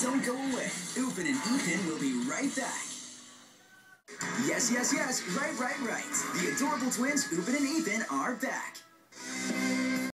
Don't go away. Oopin and Ethan will be right back. Yes, yes, yes. Right. The adorable twins, Oopin and Ethan, are back.